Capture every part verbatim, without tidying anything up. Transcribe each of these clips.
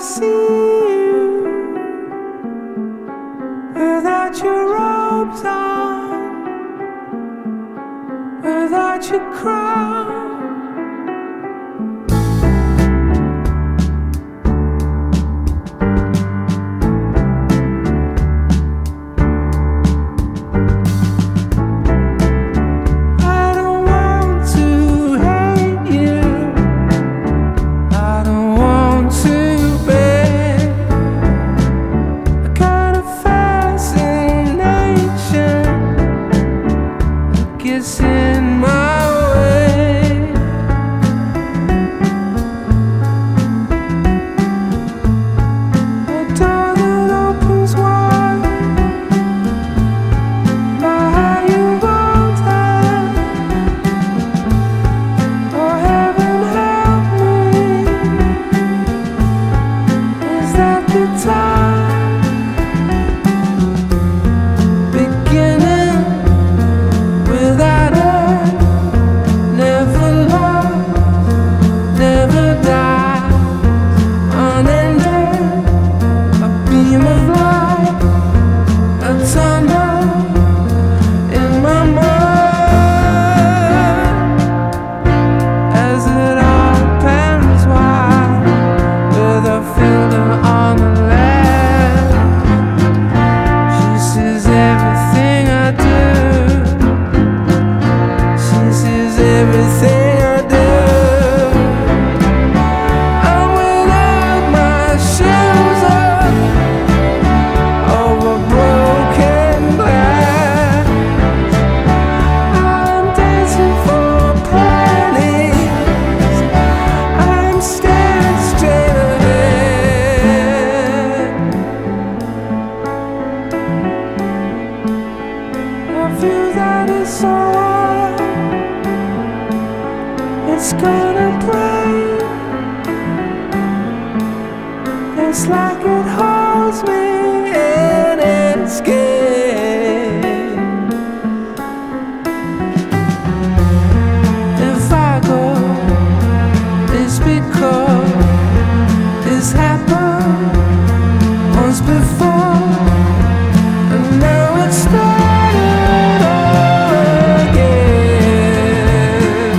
see you without your robes on, without your crown. Gets in my way. A door that opens wide, by how you won't have. Oh, heaven help me, is that the time? Beginning without end, never lost, never died, unending, a beam of light, a tunnel in my mind, as it all pans wide, with a filter on the left. She sees everything I do, everything I do. I'm without my shoes on, over broken glass. I'm dancing for pennies, I'm staring straight ahead. A view that is so hard, it's gonna break. It's like it holds me in its game. If I go, it's because this happened once before, and now it's started again.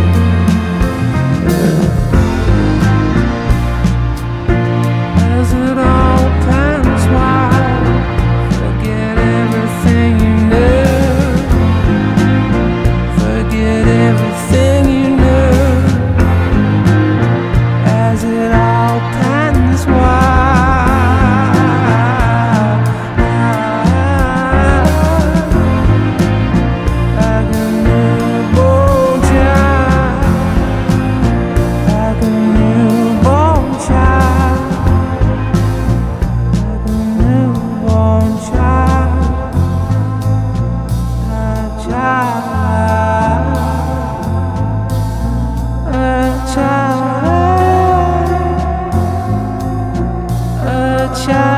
As it all pans wide, forget everything you knew, forget everything you knew. As it all pans wide, like a newborn child, like a newborn child, like a newborn child, a child, a child, a child.